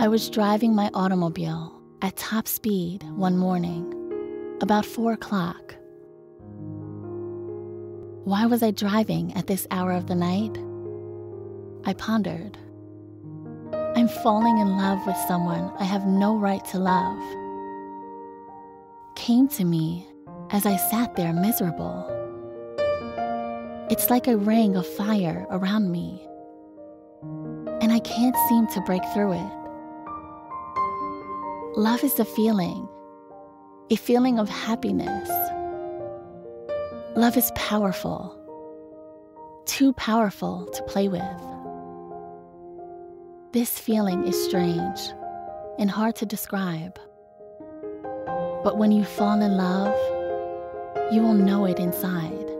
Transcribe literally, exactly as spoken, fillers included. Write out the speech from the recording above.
I was driving my automobile at top speed one morning, about four o'clock. Why was I driving at this hour of the night? I pondered. I'm falling in love with someone I have no right to love. Came to me as I sat there miserable. It's like a ring of fire around me, and I can't seem to break through it. Love is a feeling, a feeling of happiness. Love is powerful, too powerful to play with. This feeling is strange and hard to describe. But when you fall in love, you will know it inside.